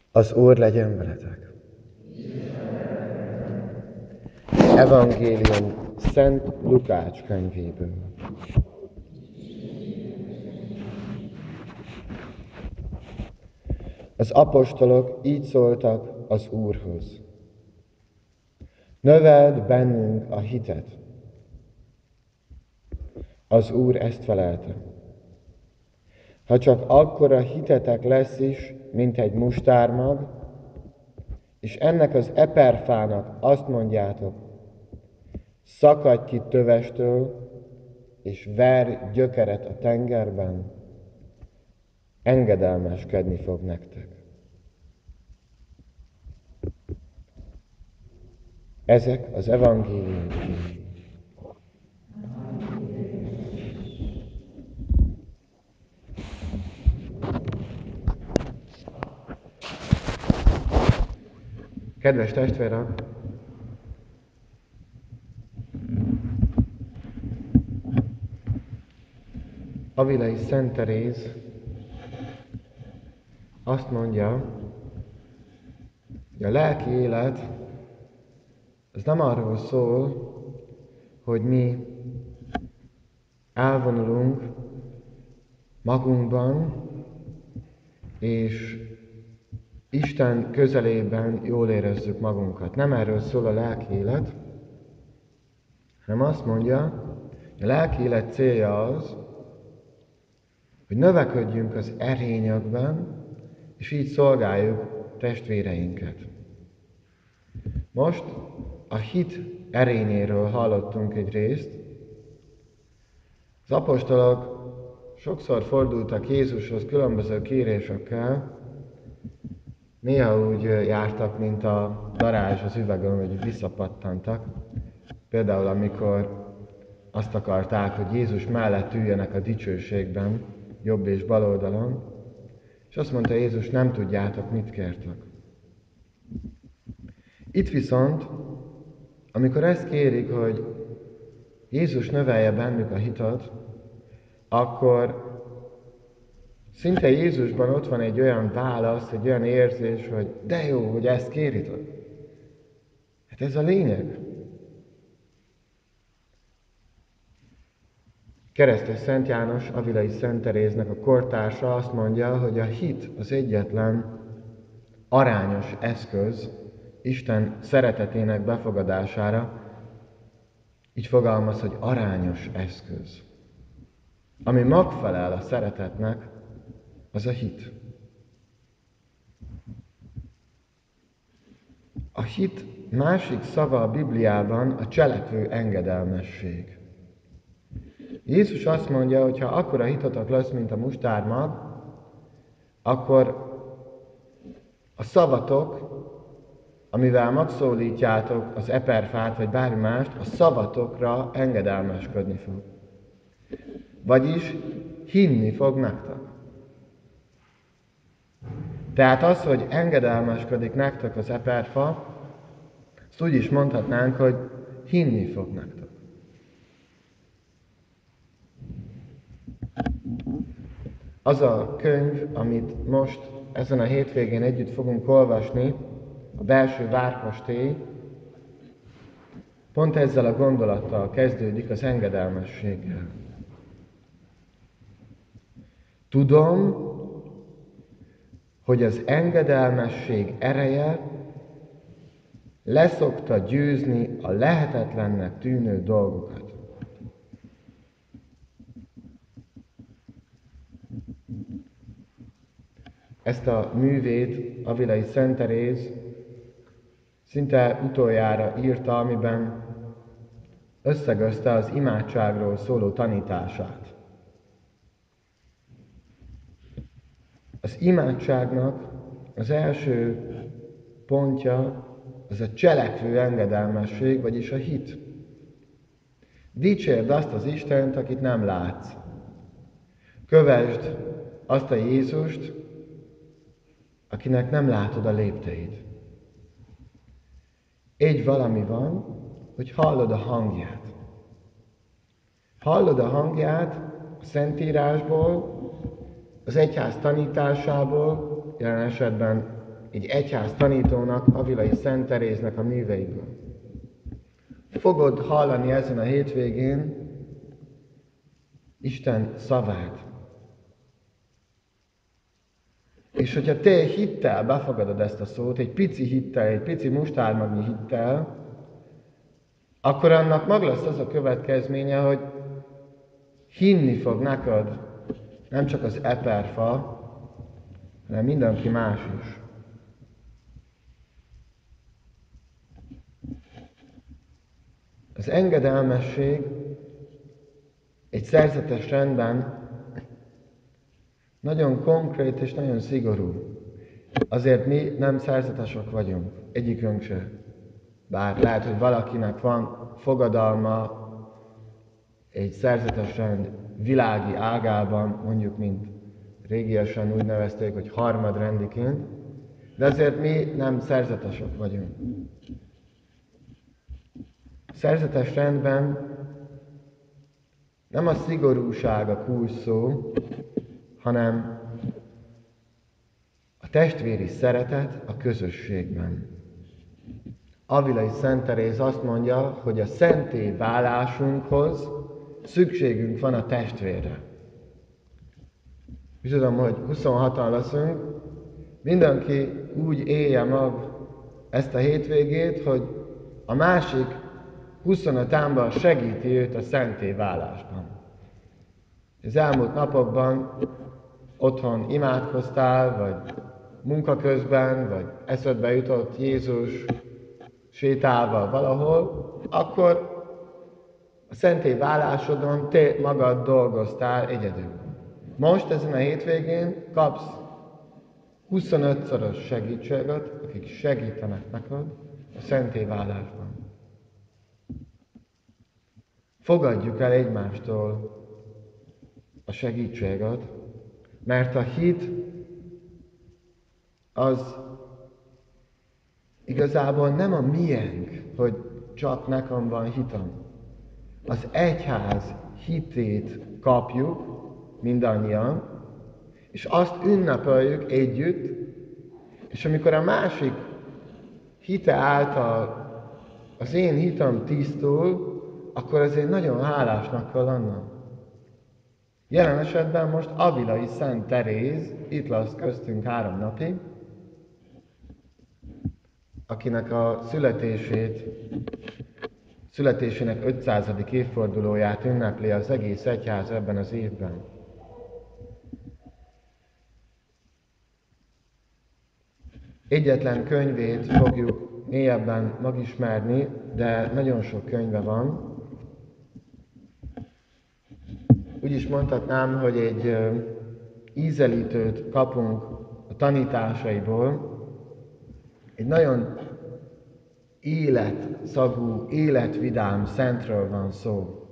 Az Úr legyen veletek. Evangélium Szent Lukács könyvéből. Az apostolok így szóltak az Úrhoz. Növeld bennünk a hitet. Az Úr ezt felelte. Ha csak akkora hitetek lesz is, mint egy mustármag, és ennek az eperfának azt mondjátok, szakadj ki tövestől, és verj gyökeret a tengerben, engedelmeskedni fog nektek. Ezek az evangélium igéi. Kedves testvérek! Avilai Szent Teréz azt mondja, hogy a lelki élet az nem arról szól, hogy mi elvonulunk magunkban, és Isten közelében jól érezzük magunkat. Nem erről szól a lelki élet, hanem azt mondja, hogy a lelki élet célja az, hogy növekedjünk az erényekben, és így szolgáljuk testvéreinket. Most a hit erényéről hallottunk egy részt. Az apostolok sokszor fordultak Jézushoz különböző kérésekkel, néha úgy jártak, mint a darázs az üvegön, hogy visszapattantak. Például, amikor azt akarták, hogy Jézus mellett üljenek a dicsőségben, jobb és bal oldalon, és azt mondta Jézus, nem tudjátok, mit kértek. Itt viszont, amikor ezt kérik, hogy Jézus növelje bennük a hitet, akkor szinte Jézusban ott van egy olyan válasz, egy olyan érzés, hogy de jó, hogy ezt kéritek. Hát ez a lényeg. Keresztes Szent János, Avilai Szent Teréznek a kortársa azt mondja, hogy a hit az egyetlen arányos eszköz Isten szeretetének befogadására. Így fogalmaz, hogy arányos eszköz. Ami megfelel a szeretetnek, az a hit. A hit másik szava a Bibliában a cselekvő engedelmesség. Jézus azt mondja, hogy ha akkora hitetek lesz, mint a mustármag, akkor a szavatok, amivel megszólítjátok az eperfát, vagy bármi mást, a szavatokra engedelmeskedni fog. Vagyis hinni fog nektek. Tehát az, hogy engedelmeskedik nektek az eperfa, azt úgy is mondhatnánk, hogy hinni fog nektek. Az a könyv, amit most ezen a hétvégén együtt fogunk olvasni, a Belső várkastély, pont ezzel a gondolattal kezdődik, az engedelmességgel. Tudom, hogy az engedelmesség ereje leszokta győzni a lehetetlennek tűnő dolgokat. Ezt a művét Avilai Szent Teréz szinte utoljára írta, amiben összegözte az imádságról szóló tanítását. Az imádságnak az első pontja az a cselekvő engedelmesség, vagyis a hit. Dicsérd azt az Istent, akit nem látsz. Kövesd azt a Jézust, akinek nem látod a lépteit. Egy valami van, hogy hallod a hangját. Hallod a hangját a Szentírásból, az egyház tanításából, jelen esetben egy egyház tanítónak, Avilai Szent Teréznek a műveiből. Fogod hallani ezen a hétvégén Isten szavát. És hogyha te hittel befogadod ezt a szót, egy pici hittel, egy pici mustármagnyi hittel, akkor annak meg lesz az a következménye, hogy hinni fog neked nem csak az eperfa, hanem mindenki más is. Az engedelmesség egy szerzetes rendben nagyon konkrét és nagyon szigorú. Azért mi nem szerzetesek vagyunk, egyikünk se. Bár lehet, hogy valakinek van fogadalma egy szerzetes rend világi ágában, mondjuk, mint régiesen úgy nevezték, hogy harmadrendiként, de azért mi nem szerzetesek vagyunk. Szerzetes rendben nem a szigorúság a kulcs szó, hanem a testvéri szeretet a közösségben. Avilai Szent Teréz azt mondja, hogy a szenté válásunkhoz szükségünk van a testvérre. És tudom, hogy 26-an leszünk, mindenki úgy élje meg ezt a hétvégét, hogy a másik 25 ember segíti őt a szenté válásban. Az elmúlt napokban otthon imádkoztál, vagy munka közben, vagy eszedbe jutott Jézus sétálva valahol, akkor a szenté válásodon te magad dolgoztál egyedül. Most ezen a hétvégén kapsz 25-szoros segítséget, akik segítenek neked a szenté válásban. Fogadjuk el egymástól a segítséget, mert a hit az igazából nem a miénk, hogy csak nekem van hitem. Az egyház hitét kapjuk mindannyian, és azt ünnepeljük együtt, és amikor a másik hite által az én hitem tisztul, akkor azért nagyon hálásnak kell lennem. Jelen esetben most Avilai Szent Teréz itt lesz köztünk 3 napig, akinek a születésének 500. évfordulóját ünnepli az egész egyház ebben az évben. Egyetlen könyvét fogjuk mélyebben megismerni, de nagyon sok könyve van. Úgy is mondhatnám, hogy egy ízelítőt kapunk a tanításaiból, egy nagyon életszagú, életvidám szentről van szó,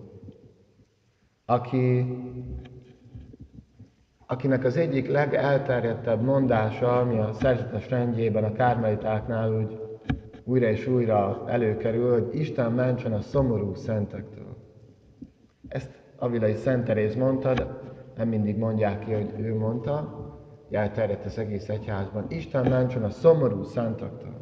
akinek az egyik legelterjedtebb mondása, ami a szerzetes rendjében a kármelitáknál úgy újra és újra előkerül, hogy Isten mentsen a szomorú szentektől. Ezt Avilai Szent Teréz mondta, de nem mindig mondják ki, hogy ő mondta, elterjedt az egész egyházban. Isten mentsen a szomorú szentektől.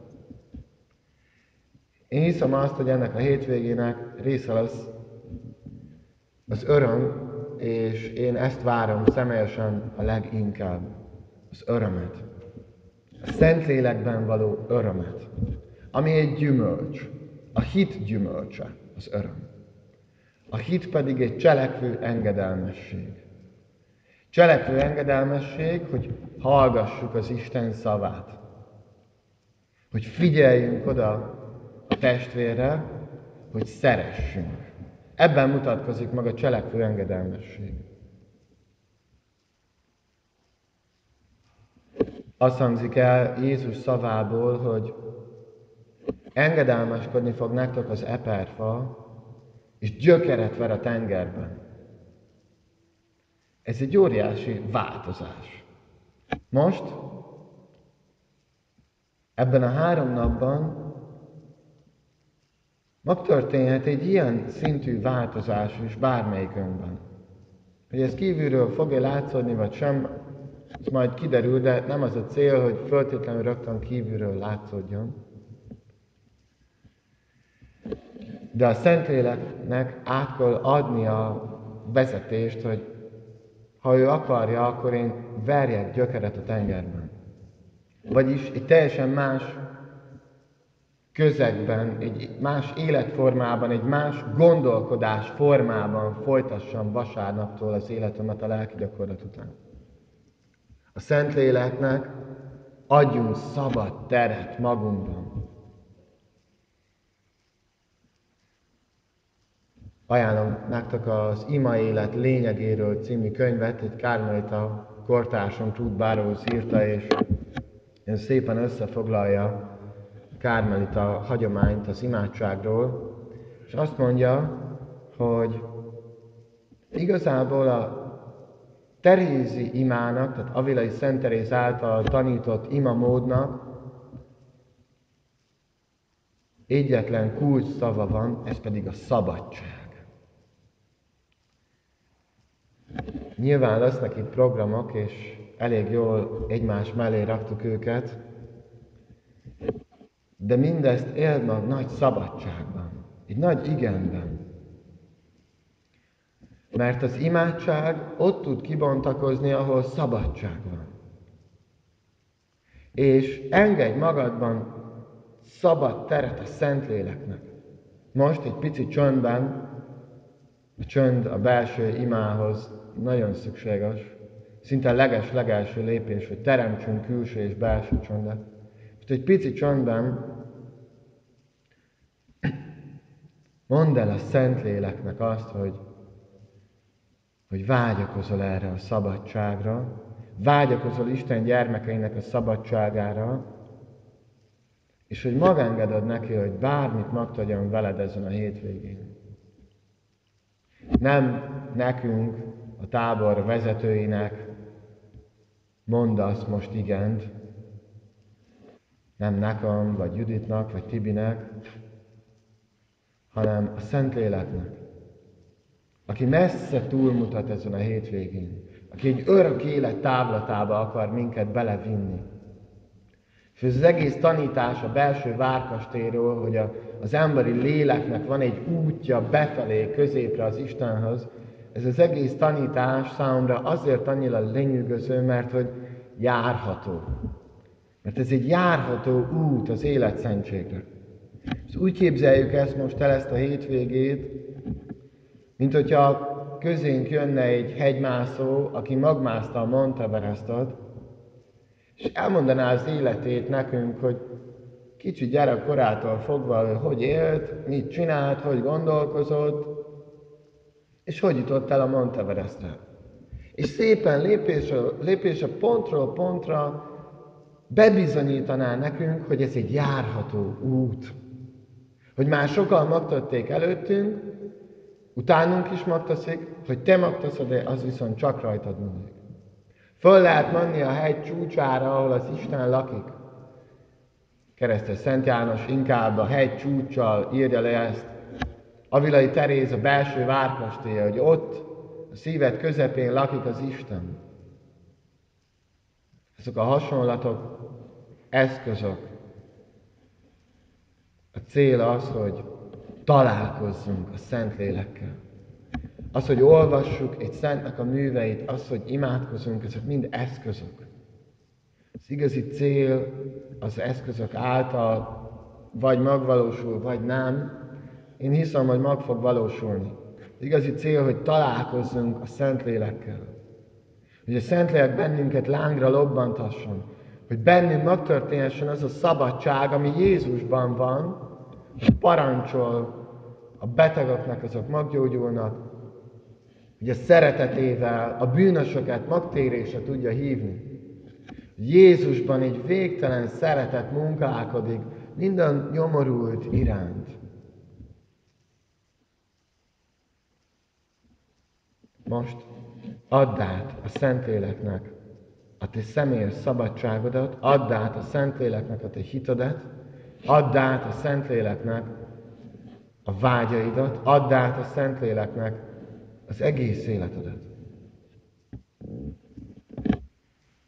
Én hiszem azt, hogy ennek a hétvégének része lesz az öröm, és én ezt várom személyesen a leginkább, az örömet. A Szentlélekben való örömet, ami egy gyümölcs, a hit gyümölcse, az öröm. A hit pedig egy cselekvő engedelmesség. Cselekvő engedelmesség, hogy hallgassuk az Isten szavát, hogy figyeljünk oda a testvérre, hogy szeressünk. Ebben mutatkozik meg a cselekvő engedelmesség. Azt hangzik el Jézus szavából, hogy engedelmeskedni fog nektek az eperfa, és gyökeret ver a tengerben. Ez egy óriási változás. Most, ebben a 3 napban megtörténhet egy ilyen szintű változás is bármelyikünkben. Hogy ez kívülről fog-e látszódni, vagy sem, Ez majd kiderül, de nem az a cél, hogy föltétlenül rögtön kívülről látszódjon. De a Szentléleknek át kell adni a vezetést, hogy ha ő akarja, akkor én verjek gyökeret a tengerben. Vagyis egy teljesen más közegben, egy más életformában, egy más gondolkodás formában folytassam vasárnaptól az életemet a lelki gyakorlat után. A Szentléleknek adjunk szabad teret magunkban. Ajánlom nektek az Ima élet lényegéről című könyvet, egy kármelita kortársam Ruth Burrows írta, és szépen összefoglalja a kármelita hagyományt az imádságról, és azt mondja, hogy igazából a terézi imának, tehát Avilai Szent Teréz által tanított imamódnak egyetlen kulcs szava van, ez pedig a szabadság. Nyilván lesznek itt programok, és elég jól egymás mellé raktuk őket, de mindezt éld meg nagy szabadságban, egy nagy igenben. Mert az imádság ott tud kibontakozni, ahol szabadság van. És engedj magadban szabad teret a Szentléleknek. Most egy pici csöndben, a csönd a belső imához nagyon szükséges, szinte legelső lépés, hogy teremtsünk külső és belső csöndet. Most egy pici csöndben mondd el a Szentléleknek azt, hogy vágyakozol erre a szabadságra, vágyakozol Isten gyermekeinek a szabadságára, és hogy megengeded neki, hogy bármit megtegyen veled ezen a hétvégén. Nem nekünk, a tábor vezetőinek mondasz most igent, nem nekem, vagy Juditnak, vagy Tibinek, hanem a Szentléleknek, aki messze túlmutat ezen a hétvégén, aki egy örök élet távlatába akar minket belevinni. És ez az egész tanítás a belső várkastélyról, hogy az emberi léleknek van egy útja befelé, középre az Istenhez, ez az egész tanítás számomra azért annyira lenyűgöző, mert hogy járható. Mert ez egy járható út az életszentségre. És úgy képzeljük ezt most el, ezt a hétvégét, mint hogyha közénk jönne egy hegymászó, aki megmászta a Mount Everestet, és elmondaná az életét nekünk, hogy kicsi gyerekkorától fogva hogy élt, mit csinált, hogy gondolkozott, és hogy jutott el a Mount Everestre. És szépen lépésre pontról pontra bebizonyítaná nekünk, hogy ez egy járható út. Hogy már sokan megtették előttünk, utánunk is megteszik, hogy te megteszed, de az viszont csak rajtad múlik. Föl lehet menni a hegy csúcsára, ahol az Isten lakik. Keresztes Szent János inkább a hegy csúccsal írja le ezt. Avilai Teréz a belső várkastélya, hogy ott a szíved közepén lakik az Isten. Ezek a hasonlatok, eszközök. A cél az, hogy találkozzunk a Szentlélekkel. Az, hogy olvassuk egy szentnek a műveit, az, hogy imádkozunk, ezek mind eszközök. Az igazi cél az eszközök által vagy megvalósul, vagy nem. Én hiszem, hogy meg fog valósulni. Az igazi cél, hogy találkozzunk a Szentlélekkel. Hogy a Szentlélek bennünket lángra lobbantasson. Hogy bennünk megtörténhessen az a szabadság, ami Jézusban van, hogy parancsol a betegeknek, azok meggyógyulnak, hogy a szeretetével a bűnösöket megtérésre tudja hívni. Jézusban egy végtelen szeretet munkálkodik minden nyomorult iránt. Most add át a Szentléleknek a te személyes szabadságodat, add át a Szentléleknek a te hitedet, add át a Szentléleknek a vágyaidat, add át a Szentléleknek az egész életedet.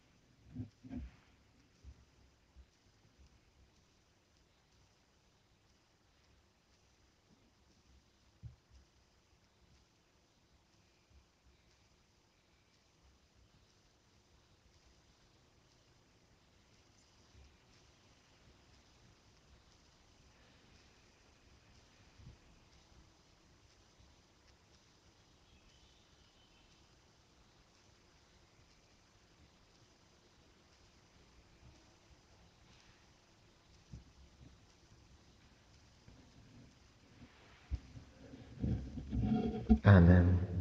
Ámen.